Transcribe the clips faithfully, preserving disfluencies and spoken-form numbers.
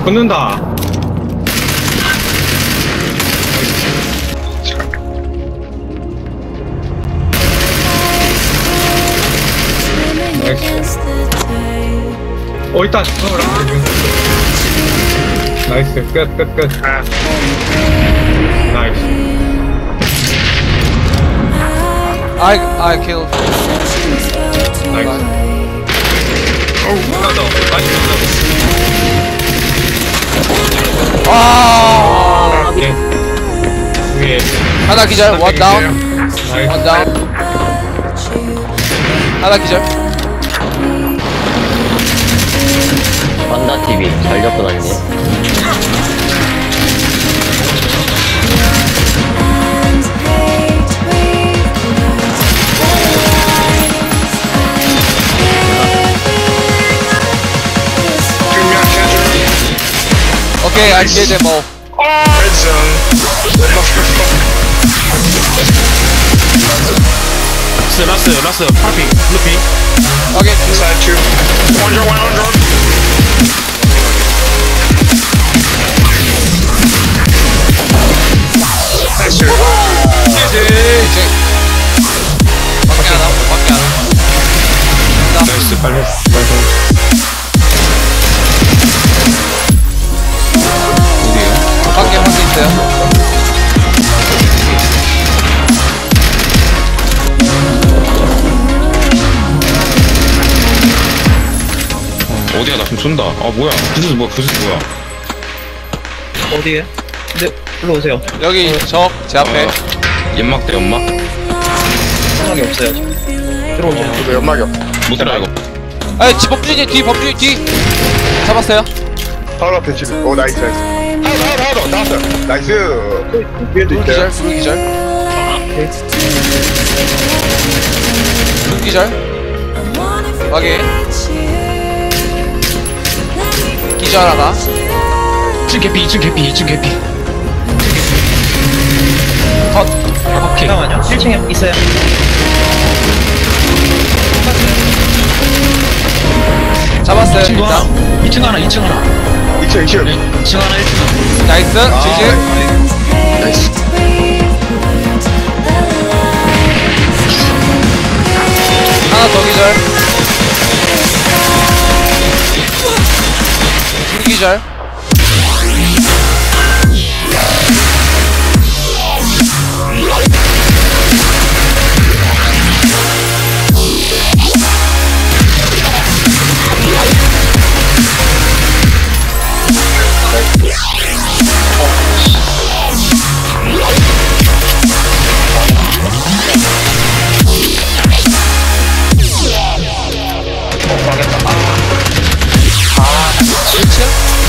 붙는다. 나이스. 어, 일단, 넣어라. 나이스. 끝, 끝, 끝. 아. 나이스. I, I killed. 나이스. 어우, 끝났다. 많이 끝났다. 아, 오케이. 위에. 하나 기절, one down, 나이스. one down. 하나 기절. 판다 티비 잘 잡고 다니네. Okay, I killed them all. Red zone. 라스 라스 라스 파핑 루핑. Okay, Inside two. One drone, one on drone. Nice dude. 이제 밖에 하나, 밖에 하나. 나이스. 빨리. 빨리. 밖에 밖에 있어요. 어디야? 나 지금 쏜다. 아, 뭐야? 부스 뭐야? 부스 뭐야? 어디에? 네, 일로 오세요. 여기 적 제 앞에. 연막대 연막? 생각이 없어요. 들어오세요. 저도 연막이 없어. 못 들어 이거. 아니, 지 범준이 뒤, 범준이 뒤. 잡았어요. 바로 앞에 지금. 오, 나이스, 나이스. 하나, 하나, 하나, 나왔어. 나이스. 위에도 둘 있어요. 기절, 둘 기절. 둘 기절. 확인. 기절 하나. 이 층 개피 이 층 개피 이 층 개피. 컷. 오케이. 잠깐만요. 일 층에 있어요. 잡았어요. 이 층 하나 일단. 이 층 하나 이 층 하나 이 층, 이 층. 이 층 하나 일 층. 나이스. 지지. 나이스. 하나 더 기절. 둘 기절. 일 층?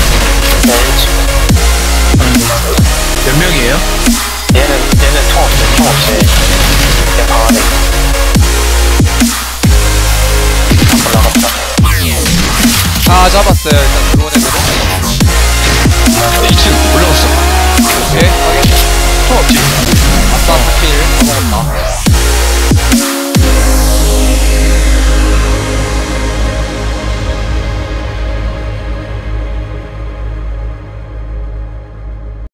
몇 명이에요? 얘는 얘는 총 없어, 총 없어. 그냥 방 안에. 올라갔다. 아, 잡았어요. 일단 들어온 애들은. 이 층 올라갔어. 오케이, 확인. 총 없지. 아싸, 사 킬. 다 먹었다.